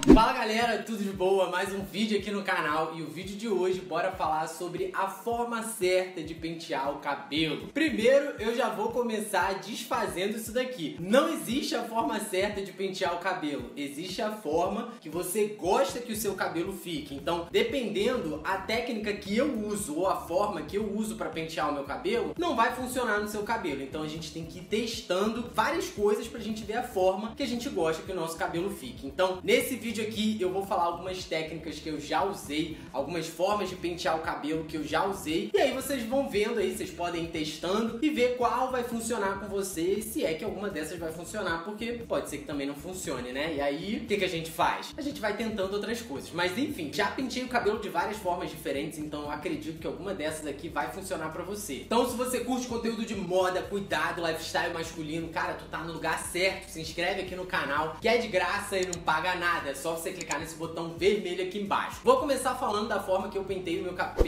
Fala galera, tudo de boa? Mais um vídeo aqui no canal e o vídeo de hoje bora falar sobre a forma certa de pentear o cabelo. Primeiro eu já vou começar desfazendo isso daqui. Não existe a forma certa de pentear o cabelo, existe a forma que você gosta que o seu cabelo fique. Então, dependendo a técnica que eu uso ou a forma que eu uso para pentear o meu cabelo, não vai funcionar no seu cabelo. Então a gente tem que ir testando várias coisas pra gente ver a forma que a gente gosta que o nosso cabelo fique. Então, nesse vídeo aqui eu vou falar algumas técnicas que eu já usei, algumas formas de pentear o cabelo que eu já usei, e aí vocês vão vendo aí, vocês podem ir testando e ver qual vai funcionar com você, se é que alguma dessas vai funcionar, porque pode ser que também não funcione, né? E aí, o que a gente faz? A gente vai tentando outras coisas, mas enfim, já pentei o cabelo de várias formas diferentes, então eu acredito que alguma dessas aqui vai funcionar pra você. Então, se você curte conteúdo de moda, cuidado, lifestyle masculino, cara, tu tá no lugar certo, se inscreve aqui no canal, que é de graça e não paga nada, é só você clicar nesse botão vermelho aqui embaixo. Vou começar falando da forma que eu penteio o meu cabelo.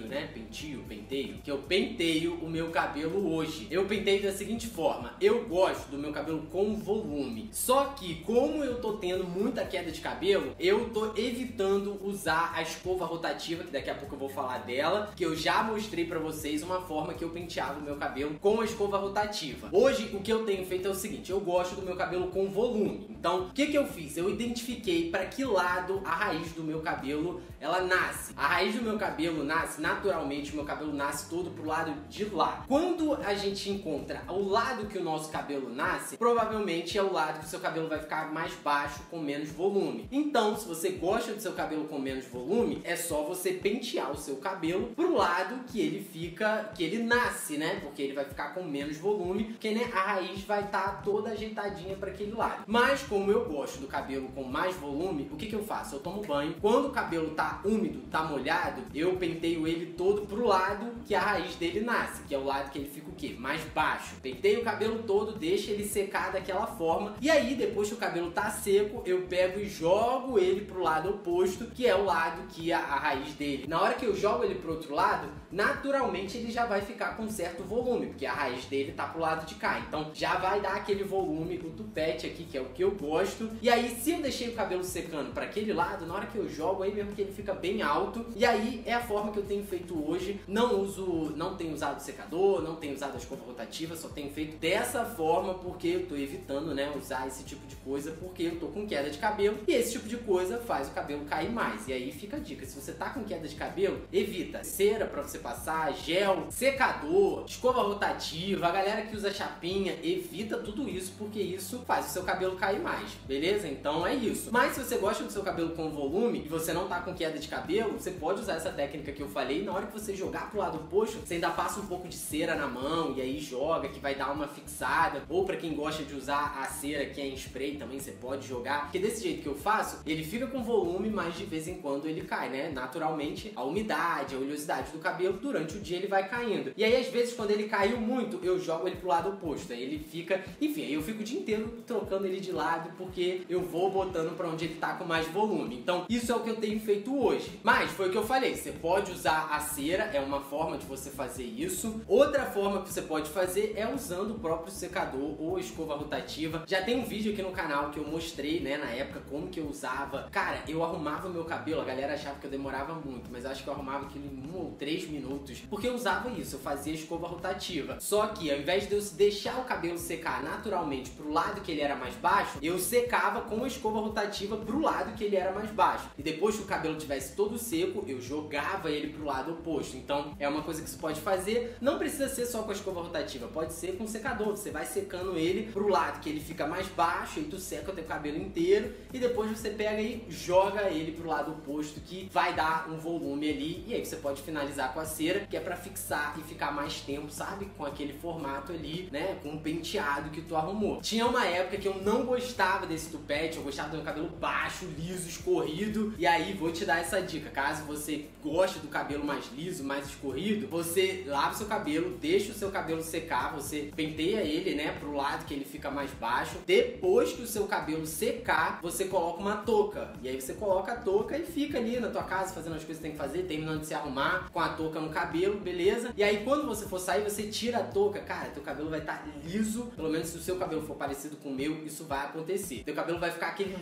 Que eu penteio o meu cabelo hoje. Eu penteio da seguinte forma: eu gosto do meu cabelo com volume. Só que, como eu tô tendo muita queda de cabelo, eu tô evitando usar a escova rotativa, que daqui a pouco eu vou falar dela, que eu já mostrei pra vocês uma forma que eu penteava o meu cabelo com a escova rotativa. Hoje, o que eu tenho feito é o seguinte: eu gosto do meu cabelo com volume. Então, o que eu fiz? Eu identifiquei para que lado a raiz do meu cabelo ela nasce. A raiz do meu cabelo nasce naturalmente, o meu cabelo nasce todo pro lado de lá. Quando a gente encontra o lado que o nosso cabelo nasce, provavelmente é o lado que o seu cabelo vai ficar mais baixo, com menos volume. Então, se você gosta do seu cabelo com menos volume, é só você pentear o seu cabelo pro lado que ele fica, que ele nasce, né? Porque ele vai ficar com menos volume, porque né, a raiz vai estar toda ajeitadinha para aquele lado. Mas como eu gosto do cabelo com mais volume, o que eu faço? Eu tomo banho. Quando o cabelo tá úmido, tá molhado, eu penteio ele todo pro lado que a raiz dele nasce, que é o lado que ele fica o quê? Mais baixo. Penteio o cabelo todo, deixa ele secar daquela forma, e aí depois que o cabelo tá seco, eu pego e jogo ele pro lado oposto, que é o lado que a raiz dele. Na hora que eu jogo ele pro outro lado, naturalmente ele já vai ficar com certo volume, porque a raiz dele tá pro lado de cá. Então já vai dar aquele volume, o tupete aqui, que é o que eu gosto. E aí, se eu deixei o cabelo secando para aquele lado, na hora que eu jogo aí mesmo que ele fica bem alto. E aí é a forma que eu tenho feito hoje. Não tenho usado secador, não tenho usado a escova rotativa, só tenho feito dessa forma porque eu tô evitando, né, usar esse tipo de coisa, porque eu tô com queda de cabelo e esse tipo de coisa faz o cabelo cair mais. E aí fica a dica: se você tá com queda de cabelo, evita cera para você passar, gel, secador, escova rotativa. A galera que usa chapinha, evita tudo isso, porque isso faz o seu cabelo cair mais, beleza? Então é isso. Mas se você gosta do seu cabelo com volume e você não tá com queda de cabelo, você pode usar essa técnica que eu falei. Na hora que você jogar pro lado oposto, você ainda passa um pouco de cera na mão e aí joga, que vai dar uma fixada. Ou pra quem gosta de usar a cera que é em spray também, você pode jogar, porque desse jeito que eu faço, ele fica com volume, mas de vez em quando ele cai, né? Naturalmente, a umidade, a oleosidade do cabelo, durante o dia ele vai caindo. E aí às vezes quando ele caiu muito, eu jogo ele pro lado oposto, aí ele fica, enfim, aí eu fico o dia inteiro trocando ele de lado, porque eu vou botando pra onde ele tá com mais volume. Então isso é o que eu tenho feito hoje. Mas foi o que eu falei, você pode usar a cera, é uma forma de você fazer isso. Outra forma que você pode fazer é usando o próprio secador ou escova rotativa. Já tem um vídeo aqui no canal que eu mostrei, né, na época, como que eu usava. Cara, eu arrumava meu cabelo, a galera achava que eu demorava muito, mas eu acho que eu arrumava aquilo em 1 ou 3 minutos, porque eu usava isso, eu fazia escova rotativa. Só que ao invés de eu deixar o cabelo secar naturalmente pro lado que ele era mais baixo, eu secava com a escova rotativa pro lado que ele era mais baixo. E depois que o cabelo tivesse todo seco, eu jogava ele pro lado oposto. Então é uma coisa que você pode fazer. Não precisa ser só com a escova rotativa, pode ser com o secador. Você vai secando ele pro lado que ele fica mais baixo, e tu seca o teu cabelo inteiro, e depois você pega e joga ele pro lado oposto, que vai dar um volume ali. E aí você pode finalizar com a cera, que é pra fixar e ficar mais tempo, sabe? Com aquele formato ali, né? Com o penteado que tu arrumou. Tinha uma época que eu não gostava desse tupete, eu gostava do meu cabelo baixo, liso, escorrido. E aí vou te dar essa dica: caso você goste do cabelo mais liso, mais escorrido, você lava o seu cabelo, deixa o seu cabelo secar, você penteia ele, né, pro lado que ele fica mais baixo. Depois que o seu cabelo secar, você coloca uma touca. E aí você coloca a touca e fica ali na tua casa fazendo as coisas que tem que fazer, terminando de se arrumar com a touca no cabelo, beleza? E aí quando você for sair, você tira a touca, cara, teu cabelo vai estar liso. Pelo menos se o seu cabelo for parecido com o meu, isso vai acontecer. Teu cabelo vai ficar aquele liso,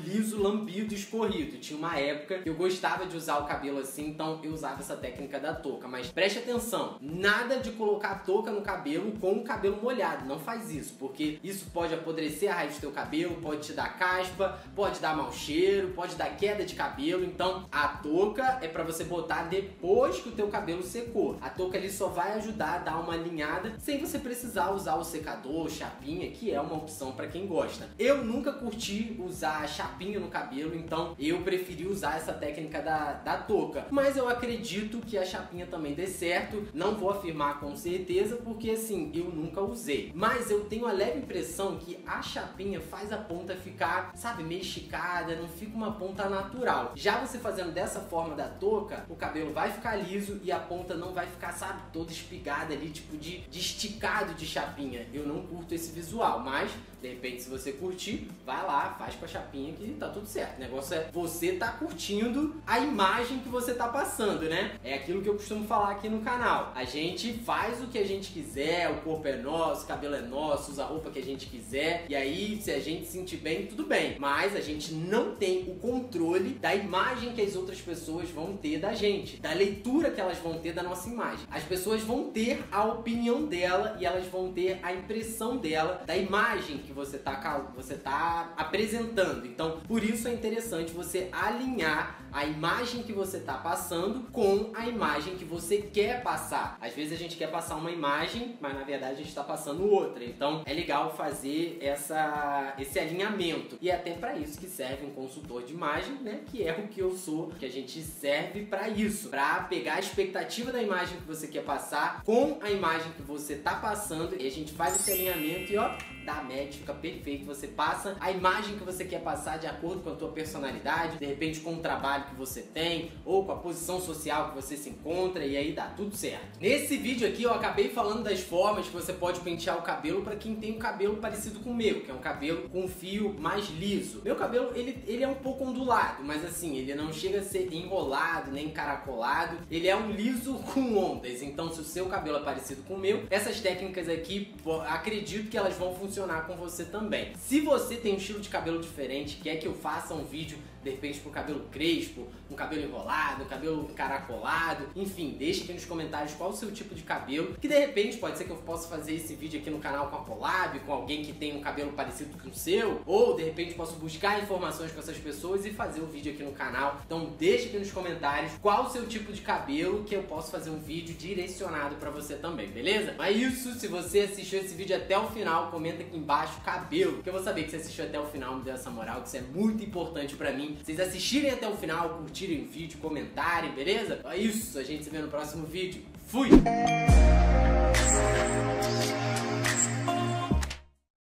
lambido, escorrido. Tinha uma época que eu gostava de usar o cabelo assim, então eu usava essa técnica da touca. Mas preste atenção, nada de colocar a touca no cabelo com o cabelo molhado. Não faz isso, porque isso pode apodrecer a raiz do teu cabelo, pode te dar caspa, pode dar mau cheiro, pode dar queda de cabelo. Então a touca é pra você botar depois que o teu cabelo secou. A touca ali só vai ajudar a dar uma alinhada sem você precisar usar o secador, chapinha, que é uma opção pra quem gosta. Eu nunca curti usar chapinha no cabelo, então eu preferi usar essa técnica da touca. Mas eu acredito que a chapinha também dê certo. Não vou afirmar com certeza, porque assim, eu nunca usei. Mas eu tenho a leve impressão que a chapinha faz a ponta ficar, sabe, meio esticada, não fica uma ponta natural. Já você fazendo dessa forma da touca, o cabelo vai ficar liso e a ponta não vai ficar, sabe, toda espigada ali, tipo de esticado de chapinha. Eu não curto esse visual, mas de repente se você curtir, vai lá, faz com a chapinha que tá tudo certo. O negócio é você tá curtindo a imagem que você tá passando, né? É aquilo que eu costumo falar aqui no canal. A gente faz o que a gente quiser, o corpo é nosso, o cabelo é nosso, usa a roupa que a gente quiser, e aí se a gente se sentir bem, tudo bem. Mas a gente não tem o controle da imagem que as outras pessoas vão ter da gente, da leitura que elas vão ter da nossa imagem. As pessoas vão ter a opinião dela e elas vão ter a impressão dela da imagem que você tá apresentando. Então, por isso é interessante você alinhar a imagem que você tá passando com a imagem que você quer passar. Às vezes a gente quer passar uma imagem, mas na verdade a gente tá passando outra. Então, é legal fazer esse alinhamento. E é até para isso que serve um consultor de imagem, né? Que é o que eu sou, que a gente serve para isso, para pegar a expectativa da imagem que você quer passar com a imagem que você tá passando, e a gente faz esse alinhamento e ó, dá match, fica perfeito. Você passa a imagem que você quer passar de acordo com a tua personalidade, de repente com o trabalho que você tem ou com a posição social que você se encontra, e aí dá tudo certo. Nesse vídeo aqui eu acabei falando das formas que você pode pentear o cabelo para quem tem um cabelo parecido com o meu, que é um cabelo com um fio mais liso. Meu cabelo, ele é um pouco ondulado, mas assim, ele não chega a ser enrolado nem encaracolado, ele é um liso com ondas. Então se o seu cabelo é parecido com o meu, essas técnicas aqui, acredito que elas vão funcionar com você também. Se você tem um estilo de cabelo diferente, quer que eu faça um vídeo de repente pro cabelo crespo, um cabelo enrolado, um cabelo encaracolado, enfim, deixa aqui nos comentários qual o seu tipo de cabelo, que de repente pode ser que eu possa fazer esse vídeo aqui no canal com a collab, com alguém que tem um cabelo parecido com o seu, ou de repente posso buscar informações com essas pessoas e fazer o vídeo aqui no canal. Então deixa aqui nos comentários qual o seu tipo de cabelo, que eu posso fazer um vídeo direcionado pra você também, beleza? Mas isso, se você assistiu esse vídeo até o final, comenta aqui embaixo cabelo, que eu vou saber que você assistiu até o final, me deu essa moral, que isso é muito importante pra mim. Vocês assistirem até o final, curtirem o vídeo, comentarem, beleza? É isso, a gente se vê no próximo vídeo. Fui!